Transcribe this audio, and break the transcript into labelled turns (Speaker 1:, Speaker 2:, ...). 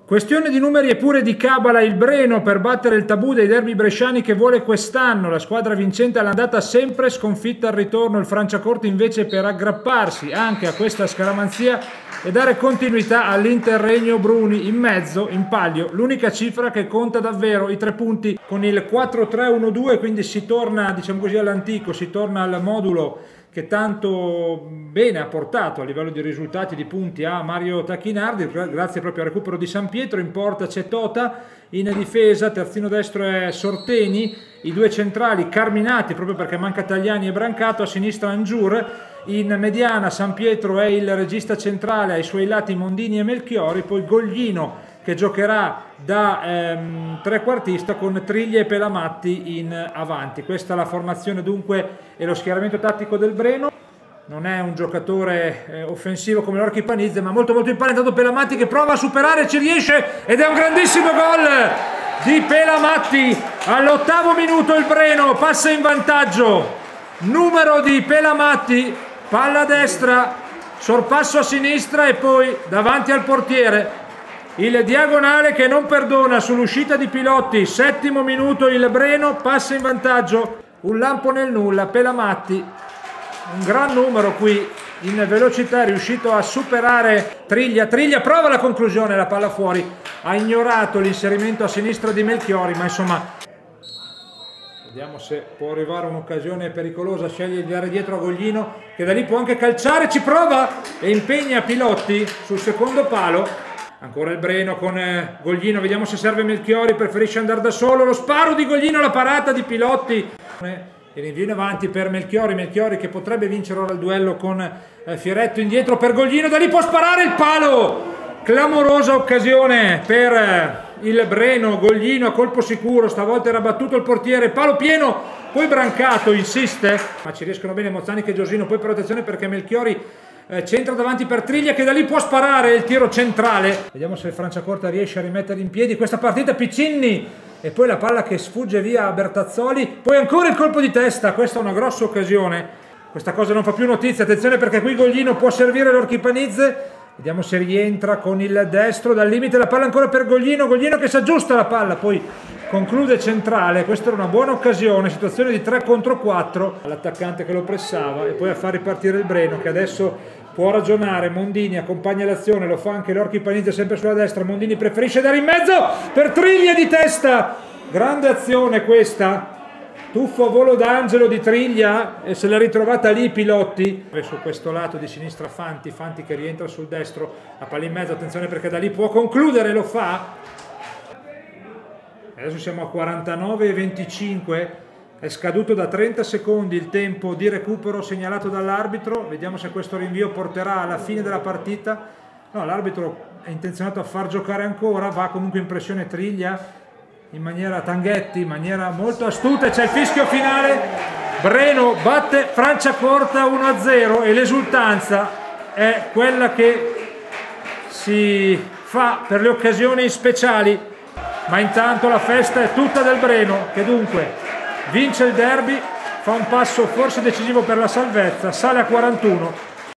Speaker 1: Questione di numeri e pure di cabala, il Breno per battere il tabù dei derby bresciani che vuole quest'anno. La squadra vincente all'andata sempre sconfitta al ritorno, il Franciacorta invece per aggrapparsi anche a questa scaramanzia e dare continuità all'Interregno Bruni. In mezzo, in palio, l'unica cifra che conta davvero, i 3 punti con il 4-3-1-2, quindi si torna, diciamo così, all'antico, si torna al modulo che tanto bene ha portato a livello di risultati, di punti a Mario Tacchinardi, grazie proprio al recupero di San Pietro. In porta c'è Tota, in difesa terzino destro è Sorteni, i 2 centrali Carminati proprio perché manca Tagliani e Brancato, a sinistra Angiur, in mediana San Pietro è il regista centrale, ai suoi lati Mondini e Melchiori, poi Goglino che giocherà da trequartista con Triglia e Pelamatti in avanti. Questa è la formazione dunque e lo schieramento tattico del Breno. Non è un giocatore offensivo come l'Orchi Panizze, ma molto imparentato. Pelamatti che prova a superare, ci riesce ed è un grandissimo gol di Pelamatti. All'8° minuto il Breno passa in vantaggio. Numero di Pelamatti, palla a destra, sorpasso a sinistra e poi davanti al portiere. Il diagonale che non perdona sull'uscita di Pilotti. 7° minuto, il Breno passa in vantaggio. Un lampo nel nulla, Pelamatti, un gran numero qui in velocità, è riuscito a superare Triglia. Triglia prova la conclusione, la palla fuori, ha ignorato l'inserimento a sinistra di Melchiori, ma insomma vediamo se può arrivare un'occasione pericolosa. Sceglie di dare dietro a Goglino che da lì può anche calciare, ci prova e impegna Pilotti sul secondo palo. Ancora il Breno con Goglino, vediamo se serve Melchiori, preferisce andare da solo, lo sparo di Goglino, la parata di Pilotti e rinvio in avanti per Melchiori che potrebbe vincere ora il duello con Fioretto, indietro per Goglino, da lì può sparare il palo, clamorosa occasione per il Breno. Goglino a colpo sicuro, stavolta era battuto il portiere, palo pieno, poi Brancato insiste, ma ci riescono bene Mozzani e Giorgino, poi per attenzione perché Melchiori centra davanti per Triglia che da lì può sparare il tiro centrale. Vediamo se il Franciacorta riesce a rimettere in piedi questa partita. Piccinni e poi la palla che sfugge via a Bertazzoli, poi ancora il colpo di testa. Questa è una grossa occasione, questa cosa non fa più notizia, attenzione perché qui Goglino può servire l'Orchi Panizze. Vediamo se rientra con il destro dal limite, la palla ancora per Goglino che si aggiusta la palla, poi conclude centrale. Questa era una buona occasione, situazione di 3 contro 4, l'attaccante che lo pressava e poi a far ripartire il Breno che adesso può ragionare. Mondini accompagna l'azione, lo fa anche l'Orchi Panizze sempre sulla destra. Mondini preferisce dare in mezzo per Triglia di testa, grande azione questa, tuffo a volo d'angelo di Triglia e se l'ha ritrovata lì Pilotti. E su questo lato di sinistra Fanti che rientra sul destro, la palla in mezzo, attenzione perché da lì può concludere, lo fa. Adesso siamo a 49,25, è scaduto da 30 secondi il tempo di recupero segnalato dall'arbitro. Vediamo se questo rinvio porterà alla fine della partita. No, l'arbitro è intenzionato a far giocare ancora, va comunque in pressione Triglia in maniera Tanghetti, in maniera molto astuta, e c'è il fischio finale. Breno batte Franciacorta 1-0 e l'esultanza è quella che si fa per le occasioni speciali, ma intanto la festa è tutta del Breno che dunque vince il derby, fa un passo forse decisivo per la salvezza, sale a 41